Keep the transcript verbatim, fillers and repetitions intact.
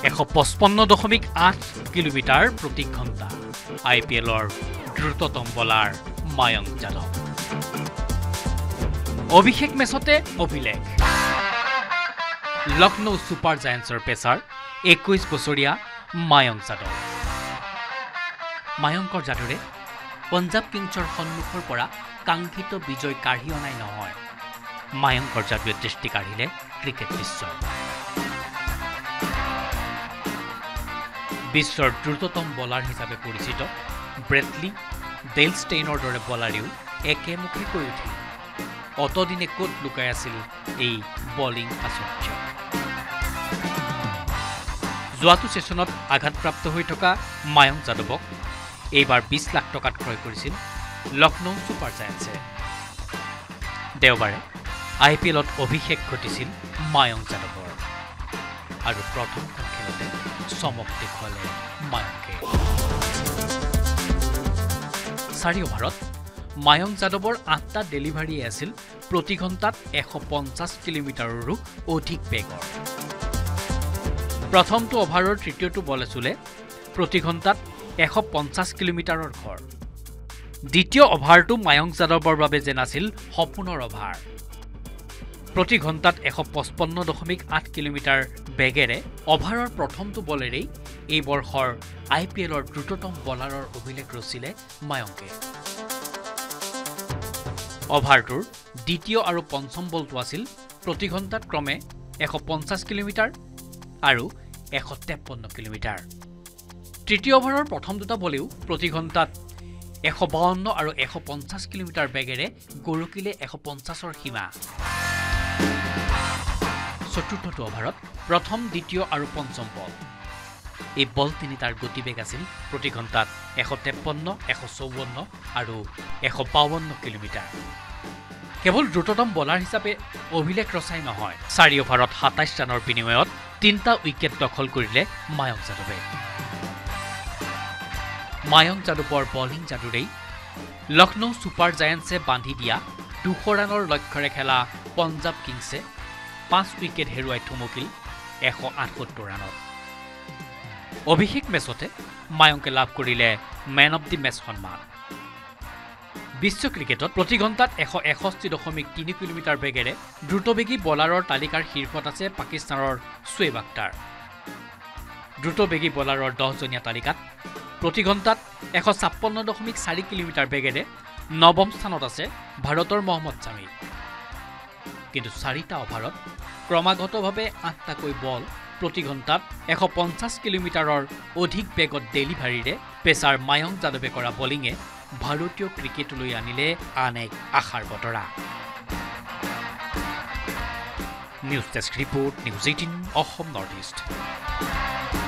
এশ পঁচপন্ন দশমিক আঠ কিলোমিটাৰ প্ৰতি ঘণ্টা আইপিএলৰ দ্ৰুততম বলাৰ মায়ংক যাদৱ অভিষেক মেচতে অভিলেখ লক্ষ্ণৌ ছুপাৰ জায়ান্টছৰ পেচাৰ একৈশ বছৰীয়া মায়ংক যাদৱ মায়ংকৰ যাদৱে পঞ্জাৱ কিংছৰ সন্মুখৰ পৰা কাংক্ষিত বিজয় কাঢ়ি অনাই নহয় মায়ংকৰ যাদৱে দৃষ্টি কাঢ়িলে ক্ৰিকেট বিশ্বৰ বিশ্বৰ দ্ৰুততম বলাৰ হিচাপে পৰিচিত ব্ৰেটলি ডেল ষ্টেইনৰ দৰে বলাৰেও একেমুখীকৈ উঠিল অতদিনে ক'ত লুকাই আছিল এই বলিং আচৰ্য যোৱাটো ছেছনত আঘাতপ্ৰাপ্ত হৈ থকা মায়ংক যাদৱক এইবাৰ বিশ লাখ টকাত ক্ৰয় কৰিছিল লক্ষ্ণৌ ছুপাৰ জায়ান্টছে দেওবাৰে আইপিএলত অভিষেক ঘটিছিল মায়ংক যাদৱৰ আৰু প্ৰথমখন খেলতে চমক দেখুৱালে মায়ংকে চাৰি অভাৰত মায়ংক যাদৱৰ আঠটা ডেলিভাৰী আছিল প্ৰতি ঘণ্টাত এশ পঞ্চাছ কিলোমিটাৰৰো অধিক বেগৰ প্ৰথমটো অভাৰৰ তৃতীয়টো বলে চুলে প্ৰতি ঘণ্টাত এশ পঞ্চাছ কিলোমিটাৰৰ ঘৰ দ্বিতীয় অভাৰটো মায়ংক যাদৱৰ বাবে যেন আছিল সপোনৰ অভাৰ প্ৰতি ঘণ্টাত এশ পঁচপন্ন দশমিক আঠ কিলোমিটাৰ বেগেৰে অভাৰৰ প্ৰথমটো বলেৰেই এই বৰ্ষৰ আইপিএলৰ দ্ৰুততম বলাৰৰ অভিলেখ ৰচিলে মায়ংকে অভাৰটোৰ দ্বিতীয় আৰু পঞ্চম বলটো আছিল প্ৰতি ঘণ্টাত ক্ৰমে এশ পঞ্চাছ কিলোমিটাৰ আৰু এশ তেপন্ন কিলোমিটাৰ তৃতীয় অভাৰৰ প্ৰথম দুটা বলেও প্ৰতি ঘণ্টাত এশ বাৱন্ন আৰু এশ পঞ্চাছ কিলোমিটাৰ বেগেৰে গৰকিলে এশ পঞ্চাছৰ সীমা চতুৰ্থটো অভাৰত প্ৰথম দ্বিতীয় আৰু পঞ্চম বল এই বল তিনিটাৰ গতিবেগ আছিল প্ৰতি ঘণ্টাত এশ তেপন্ন এশ চৌৱন্ন আৰু এশ বাৱন্ন কিলোমিটাৰ কেৱল দ্ৰুততম বলাৰ হিচাপে অভিলেখ ৰচাই নহয় চাৰি অভাৰত সাতাইছ ৰানৰ বিনিময়ত তিনিটা উইকেট দখল কৰিলে মায়ংক যাদৱে মায়ংক যাদৱৰ বলিং যাদুৰেই লক্ষ্ণৌ ছুপাৰ জায়ান্টছে বান্ধি দিয়া দুশ ৰানৰ লক্ষ্যৰে খেলা পঞ্জাৱ কিংছে পাঁচ উইকেট হেৰুৱাই থমকিল এশ আঠসত্তৰ ৰানত অভিষেক মেচতে মায়ংকে লাভ কৰিলে মেন অব দি মেচ সন্মান বিশ্ব ক্ৰিকেটত প্ৰতি ঘণ্টাত এশ এষষ্ঠি দশমিক তিনি কিলোমিটাৰ বেগেৰে দ্ৰুতবেগী বলাৰৰ তালিকাৰ শীৰ্ষত আছে পাকিস্তানৰ শ্বুয়েব আখতাৰ দ্ৰুতবেগী বলাৰৰ দহজনীয়া তালিকাত প্ৰতি ঘণ্টাত এশ ছাপন্ন দশমিক চাৰি কিলোমিটাৰ বেগেৰে নৱম স্থানত আছে ভাৰতৰ মহম্মদ ছামী কিন্তু চাৰিটা অভাৰত ক্ৰমাগতভাৱে আঠটাকৈ বল প্ৰতি ঘণ্টাত এশ পঞ্চাছ কিলোমিটাৰৰ অধিক বেগত ডেলিভাৰীৰে পেচাৰ মায়ংক যাদৱে কৰা বলিঙে ভাৰতীয় ক্ৰিকেটলৈ আনিলে আন এক আশাৰ বতৰা news desk report news eighteen Assam north east